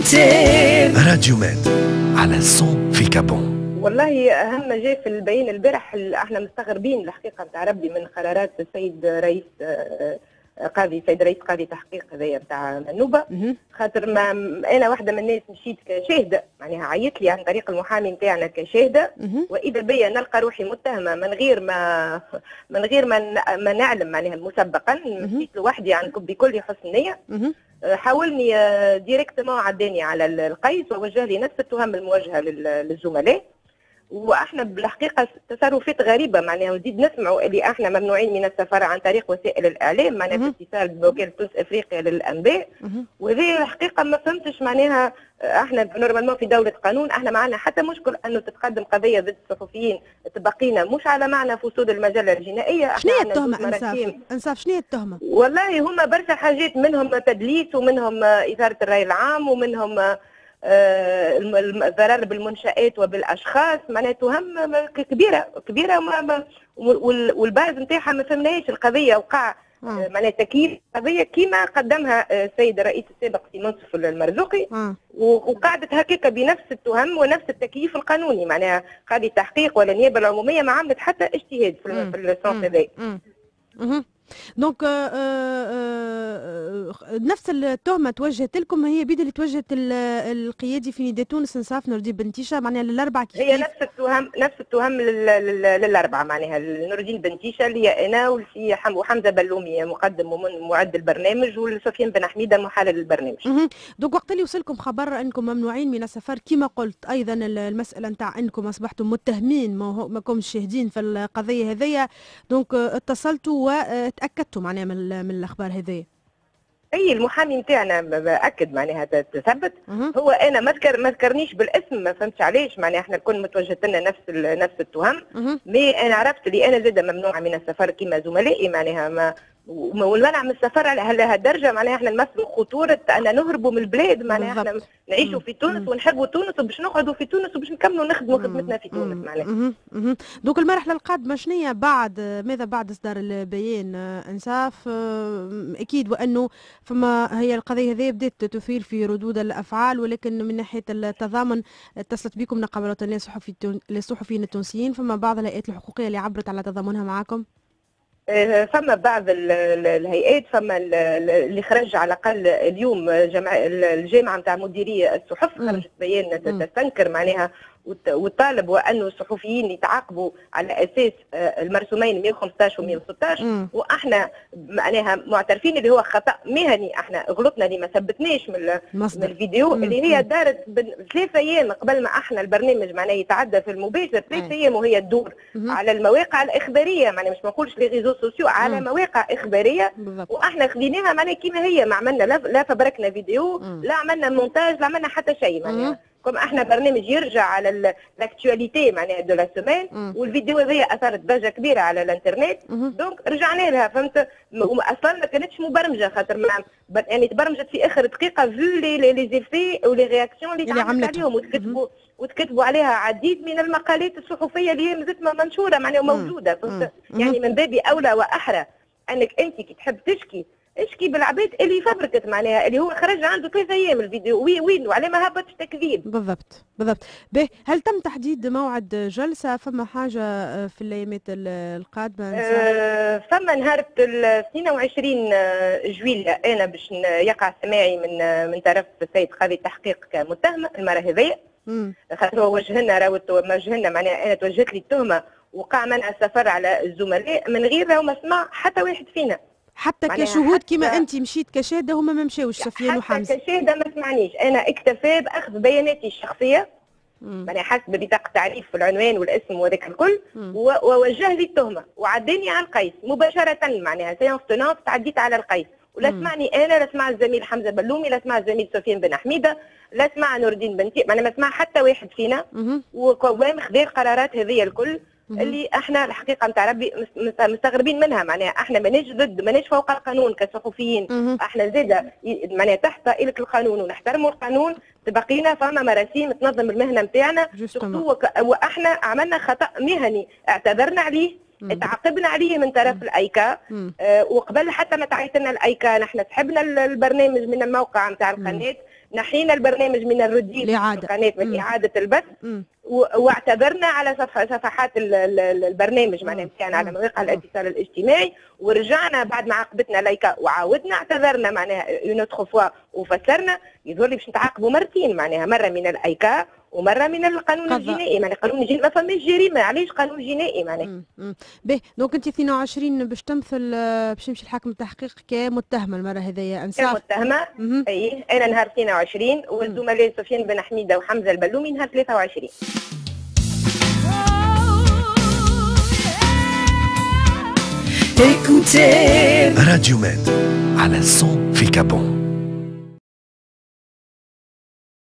راديو ماد على الصون في كابون. والله اهم ما جاء في البيان البارح احنا مستغربين الحقيقه نتاع ربي من قرارات السيد رئيس قاضي تحقيق هذايا نتاع منوبه. خاطر ما انا واحده من الناس مشيت كشاهده، معناها عيط لي عن طريق المحامي نتاعنا كشاهده، واذا بيا نلقى روحي متهمه من غير ما نعلم معناها مسبقا. مشيت لوحدي عنكم بكل حسن نيه. حاولني ديريكتومون عداني على القيس ووجه لي نفس التهم الموجهه للزملاء، واحنا بالحقيقه تصرفات غريبه معناها. نزيد نسمعوا اللي احنا ممنوعين من السفر عن طريق وسائل الاعلام، معناها في اتصال بوكاله تونس افريقيا للانباء. وهذه الحقيقه ما فهمتش معناها. احنا نورمالمون في دوله قانون، احنا ما عندنا حتى مشكل انه تتقدم قضيه ضد الصحفيين، تبقينا مش على معنى فسود المجله الجنائيه. شنو هي التهمه انصاف؟ شنو هي التهمه؟ والله هما برشا حاجات، منهم تدليس ومنهم اثاره الراي العام ومنهم الضرر بالمنشآت وبالاشخاص. معناها تهم كبيره والباز نتاعها ما فهمناش. القضيه وقع معناها تكييف قضيه كيما قدمها السيد الرئيس السابق في منصف المرزوقي، وقعدت هكاك بنفس التهم ونفس التكييف القانوني. معناها قاضي التحقيق ولا النيابه العموميه ما عملت حتى اجتهاد في السونس هذا. دونك نفس التهمه توجهت لكم هي بيد اللي توجهت القيادي في نداء تونس انصاف نور الدين بنتيشه، معناها للاربعه كيف هي نفس التهم للاربعه. معناها نور الدين بنتيشه اللي انا وحمزه بلومي مقدم ومعد البرنامج، وسفيان بن حميده محلل البرنامج. دونك وقت اللي وصلكم خبر انكم ممنوعين من السفر، كما قلت ايضا المساله نتاع انكم اصبحتم متهمين ما كومش شاهدين في القضيه هذيا، دونك اتصلتوا وتاكدتوا معناها من الاخبار هذيا؟ اي المحامي نتاعنا اكد معناها تثبت. هو انا ما ذكرنيش بالاسم، ما فهمتش علاش. معناها احنا الكل متوجهت لنا نفس التهم. مي انا عرفت اللي انا زاده ممنوعه من السفر كما زملائي. معناها والمنع من السفر على هالدرجه. معناها احنا نمثلوا خطوره ان نهربوا من البلاد. معناها احنا نعيشوا في تونس ونحبوا تونس وباش نقعدوا في تونس وباش نكملوا نخدموا خدمتنا في تونس. معناها دوك المرحله القادمه شنية ماذا بعد اصدار البيان انصاف؟ اكيد وانه فما هي القضيه هذه بدات تثير في ردود الافعال، ولكن من ناحيه التضامن اتصلت بكم نقابه الوطنيه للصحفيين التونسيين، فما بعض الهيئات الحقوقيه اللي عبرت على تضامنها معكم؟ فما بعض الهيئات، فما اللي خرج على الاقل اليوم الجامعه نتاع مديريه الصحف خرجت بيان تستنكر معناها وطالب وانه الصحفيين يتعاقبوا على اساس المرسومين 115 و 116. واحنا معناها معترفين اللي هو خطا مهني. احنا غلطنا اللي ما ثبتناش من الفيديو اللي هي دارت 3 ايام قبل ما احنا البرنامج معناها يتعدى في المباشر. 3 ايام وهي تدور على المواقع الاخباريه. معناها مش ما نقولش لي ريزو سوسيو، على مواقع اخباريه. واحنا خديناها معناها كيما هي، ما عملنا لا فبركنا فيديو، لا عملنا مونتاج، لا عملنا حتى شيء. معناها كم احنا برنامج يرجع على الاكtualité معناها دو لا سيمين، والفيديو هذه اثارت ضجه كبيره على الانترنت. دونك رجعنا لها. فهمت؟ اصلا ما كانتش مبرمجه، خاطر يعني تبرمجت في اخر دقيقه في لي زيفي ولي رياكسيون اللي تعملت عليهم، وتكتبوا عليها عديد من المقالات الصحفيه اللي هي مازالت منشوره معناها موجوده. فهمت؟ يعني من باب اولى واحرى انك انت كي تحب اشكي بالعباد اللي فبركت معناها اللي هو خرج عنده 3 ايام الفيديو. وين وعلى ما هبطش تكذيب. بالضبط. باهي، هل تم تحديد موعد جلسه؟ فما حاجه في الايامات القادمه؟ فما نهار 22 جويلية انا باش يقع سماعي من طرف السيد قاضي التحقيق كمتهم المره هذيا. خاطر هو وجهنا معناها انا توجهت لي التهمه وقع منع السفر على الزملاء من غير ما سمع حتى واحد فينا. حتى كشهود كيما انت مشيت كشاهده هما ما مشاوش، سفيان وحمزه؟ حتى كشاهده ما سمعنيش. انا اكتفى باخذ بياناتي الشخصيه معناها حسب بطاقه تعريف في العنوان والاسم وذاك الكل، ووجه لي التهمه وعداني على القيس مباشره. معناها سيونس تونانت تعديت على القيس، ولا سمعني انا، لا سمع الزميل حمزه بلومي، لا سمع الزميل سفيان بن حميده، لا سمع نور الدين بنتي. معناها ما سمع حتى واحد فينا. وقوام خذا القرارات هذه الكل اللي احنا الحقيقه نتاع ربي مستغربين منها. معناها احنا ماناش ضد، ماناش فوق القانون كصحفيين. احنا زاده معناها تحت طائله القانون ونحترموا القانون. تبقينا فما مراسيم تنظم المهنه نتاعنا، واحنا عملنا خطا مهني اعتذرنا عليه، تعاقبنا عليه من طرف الايكا. وقبل حتى ما تعيط لنا الايكا نحن سحبنا البرنامج من الموقع نتاع القناه نحينا البرنامج من الرديف في القناه من اعاده البث، واعتذرنا على صفحات البرنامج معناها نتاعنا على مواقع الاتصال الاجتماعي، ورجعنا بعد ما عاقبتنا لايكا وعاودنا اعتذرنا معناها اون اوتر فوا وفسرنا. يظهر لي باش نتعاقبوا مرتين معناها، مره من الايكا ومره من القانون الجنائي. معناها قانون الجنائي ما فماش جريمه، علاش قانون جنائي معناها؟ باهي دونك انت 22 باش تمثل، باش يمشي الحاكم التحقيق كمتهمه المره هذيا انصاف؟ كمتهمه اي، انا نهار 22 والزملاء سفيان بن حميده وحمزه البلومي نهار 23. راديو ماد على 100 في كابون.